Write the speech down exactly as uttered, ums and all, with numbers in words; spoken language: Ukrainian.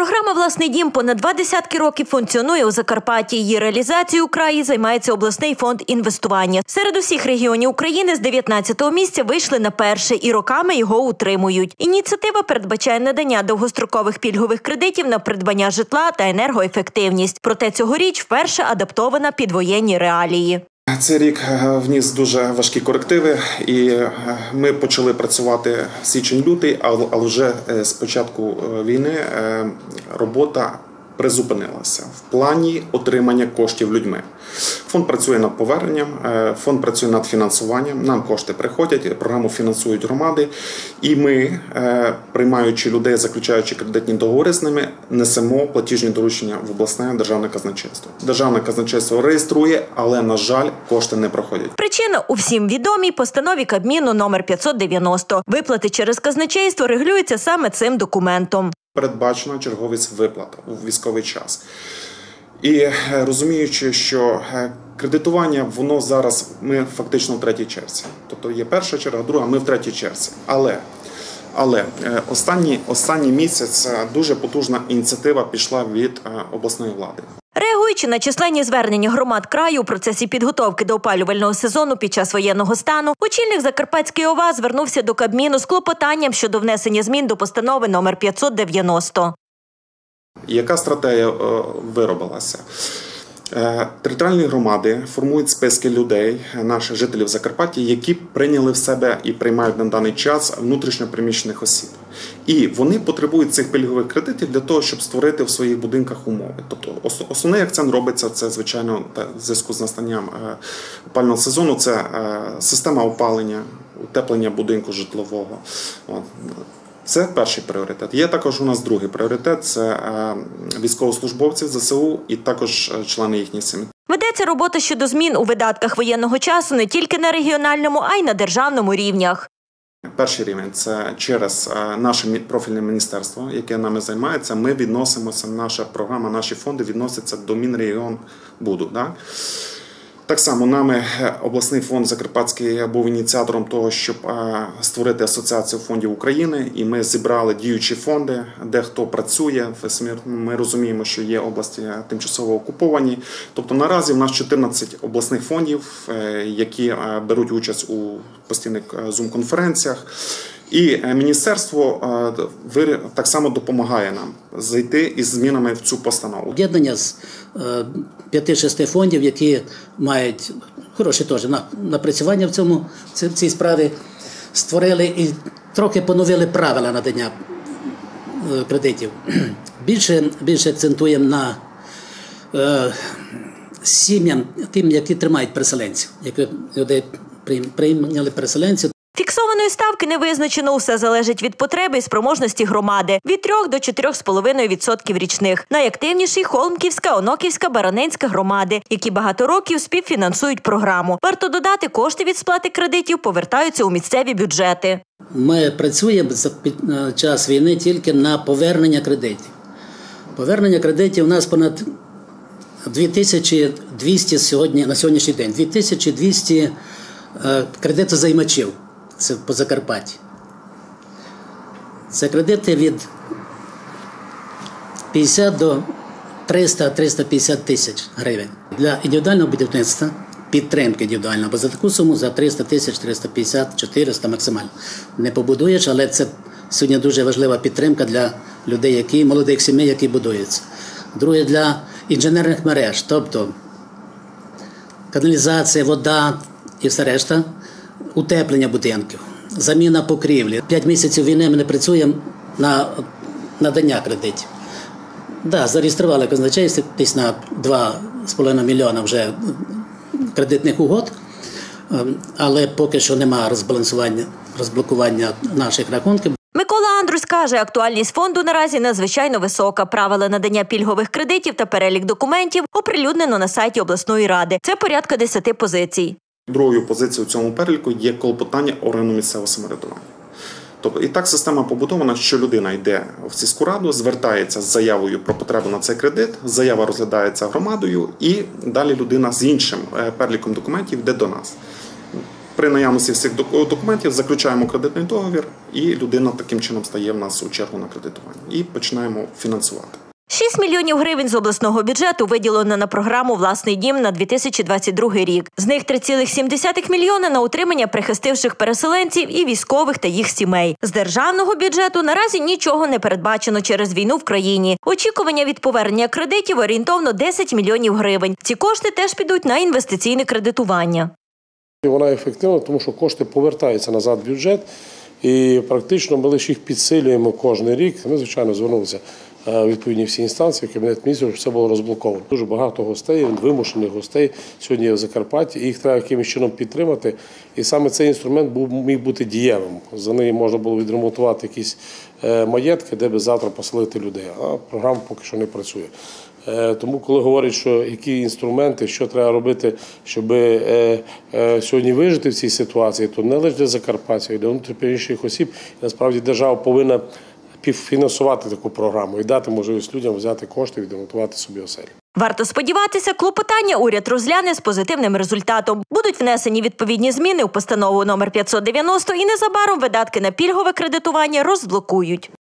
Програма «Власний дім» понад два десятки років функціонує у Закарпатті. Її реалізацією у краї займається обласний фонд інвестування. Серед усіх регіонів України з дев'ятнадцятого місця вийшли на перше і роками його утримують. Ініціатива передбачає надання довгострокових пільгових кредитів на придбання житла та енергоефективність. Проте цьогоріч вперше адаптована під воєнні реалії. Цей рік вніс дуже важкі корективи, і ми почали працювати січень-лютий, але вже з початку війни робота призупинилася в плані отримання коштів людьми. Фонд працює над поверненням, фонд працює над фінансуванням, нам кошти приходять, програму фінансують громади, і ми, приймаючи людей, заключаючи кредитні договори з ними, несемо платіжні доручення в обласне державне казначейство. Державне казначейство реєструє, але, на жаль, кошти не проходять. Причина у всім відомій постанові Кабміну номер п'ятсот дев'яносто. Виплати через казначейство регулюються саме цим документом. Передбачена черговість виплат у військовий час. І розуміючи, що кредитування, воно зараз, ми фактично в третій черзі. Тобто є перша черга, друга, ми в третій черзі. Але, але останній, останній місяць дуже потужна ініціатива пішла від обласної влади. Реагуючи на численні звернення громад краю у процесі підготовки до опалювального сезону під час воєнного стану, очільник Закарпатської ОВА звернувся до Кабміну з клопотанням щодо внесення змін до постанови номер п'ятсот дев'яносто. Яка стратегія виробилася? Територіальні громади формують списки людей, наших жителів Закарпаття, які прийняли в себе і приймають на даний час внутрішньо переміщених осіб. І вони потребують цих пільгових кредитів для того, щоб створити в своїх будинках умови. Тобто основний акцент робиться, це, звичайно, в зв'язку з настанням опалювального сезону, це система опалення, утеплення будинку житлового. Це перший пріоритет. Є також у нас другий пріоритет – це військовослужбовці ЗСУ і також члени їхніх сімей. Ведеться робота щодо змін у видатках воєнного часу не тільки на регіональному, а й на державному рівнях. Перший рівень – це через наше профільне міністерство, яке нами займається. Ми відносимося, наша програма, наші фонди відносяться до Мінрегіонбуду. Да? Так само нами обласний фонд Закарпатський був ініціатором того, щоб створити асоціацію фондів України, і ми зібрали діючі фонди, де хто працює. Ми розуміємо, що є області тимчасово окуповані. Тобто наразі в нас чотирнадцять обласних фондів, які беруть участь у постійних зум-конференціях. І міністерство так само допомагає нам зайти із змінами в цю постанову. Об'єднання з п'яти-шести фондів, які мають хороші теж напрацювання в цьому, в цій справі, створили і трохи поновили правила надання кредитів. Більше, більше акцентуємо на е, сім'ям, тим, які тримають переселенців, які люди прийняли переселенців. Фіксованої ставки не визначено, усе залежить від потреби і спроможності громади – від трьох до чотирьох з половиною відсотків річних. Найактивніші – Холмківська, Оноківська, Баранинська громади, які багато років співфінансують програму. Варто додати, кошти від сплати кредитів повертаються у місцеві бюджети. Ми працюємо за час війни тільки на повернення кредитів. Повернення кредитів у нас понад дві тисячі двісті сьогодні, на сьогоднішній день, дві тисячі двісті кредитозаймачів. Це по Закарпатті. Це кредити від п'ятдесят до триста - триста п'ятдесят тисяч гривень. Для індивідуального будівництва, підтримки індивідуального, бо за таку суму за триста тисяч, триста п'ятдесят - чотириста максимально не побудуєш, але це сьогодні дуже важлива підтримка для людей, які, молодих сімей, які будуються. Друге, для інженерних мереж, тобто каналізація, вода і все решта, утеплення будинків, заміна покрівлі. П'ять місяців війни ми не працюємо на надання кредитів. Да, зареєстрували казначейство десь на два з половиною мільйона вже кредитних угод, але поки що немає розбалансування, розблокування наших рахунків. Микола Андрусь каже, актуальність фонду наразі надзвичайно висока. Правила надання пільгових кредитів та перелік документів оприлюднено на сайті обласної ради. Це порядка десяти позицій. Другою позицією у цьому переліку є клопотання органу місцевого самоврядування. Тобто, і так система побудована, що людина йде в сільську раду, звертається з заявою про потребу на цей кредит, заява розглядається громадою і далі людина з іншим переліком документів йде до нас. При наявності всіх документів заключаємо кредитний договір, і людина таким чином стає в нас у чергу на кредитування. І починаємо фінансувати. шість мільйонів гривень з обласного бюджету виділено на програму «Власний дім» на дві тисячі двадцять другий рік. З них три цілих сім десятих мільйона на утримання прихистивших переселенців і військових та їх сімей. З державного бюджету наразі нічого не передбачено через війну в країні. Очікування від повернення кредитів орієнтовно десять мільйонів гривень. Ці кошти теж підуть на інвестиційне кредитування. Вона ефективна, тому що кошти повертаються назад в бюджет, і практично ми лише їх підсилюємо кожен рік. Ми, звичайно, звернулися в відповідні всі інстанції, в Кабінет міністрів, щоб все було розблоковано. Дуже багато гостей, вимушених гостей сьогодні є в Закарпатті, і їх треба якимось чином підтримати. І саме цей інструмент був, міг бути дієвим. За неї можна було відремонтувати якісь маєтки, де би завтра поселити людей. А програма поки що не працює. Тому, коли говорять, що які інструменти, що треба робити, щоб сьогодні вижити в цій ситуації, то не лише для закарпатців, а й для внутрішніх осіб. І, насправді, держава повинна фінансувати таку програму і дати можливість людям взяти кошти і відремонтувати собі оселі. Варто сподіватися, клопотання уряд розгляне з позитивним результатом. Будуть внесені відповідні зміни у постанову номер п'ятсот дев'яносто і незабаром видатки на пільгове кредитування розблокують.